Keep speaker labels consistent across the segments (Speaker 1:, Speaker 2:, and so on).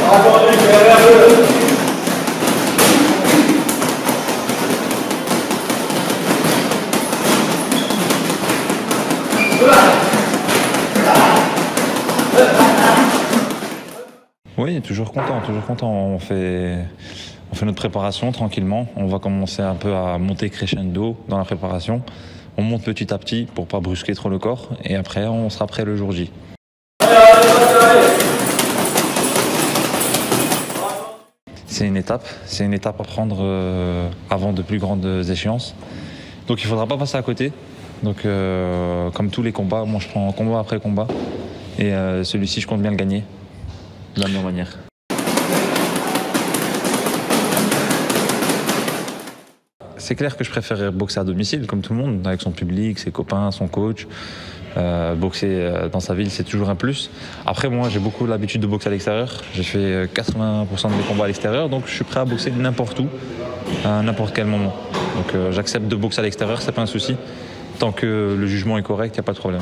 Speaker 1: Oui, toujours content, toujours content. On fait notre préparation tranquillement. On va commencer un peu à monter crescendo dans la préparation. On monte petit à petit pour pas brusquer trop le corps et après on sera prêt le jour J. C'est une étape à prendre avant de plus grandes échéances. Donc il ne faudra pas passer à côté. Donc comme tous les combats, moi je prends combat après combat et celui-ci je compte bien le gagner de la meilleure manière. C'est clair que je préfère boxer à domicile, comme tout le monde, avec son public, ses copains, son coach. Boxer dans sa ville, c'est toujours un plus. Après, moi, j'ai beaucoup l'habitude de boxer à l'extérieur. J'ai fait 80% de mes combats à l'extérieur, donc je suis prêt à boxer n'importe où, à n'importe quel moment. Donc j'accepte de boxer à l'extérieur, c'est pas un souci. Tant que le jugement est correct, il n'y a pas de problème.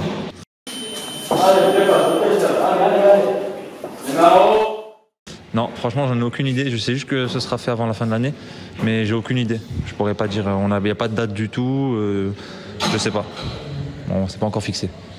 Speaker 1: Non, franchement, j'en ai aucune idée. Je sais juste que ce sera fait avant la fin de l'année, mais j'ai aucune idée. Je pourrais pas dire, il n'y a pas de date du tout, je sais pas. Bon, c'est pas encore fixé.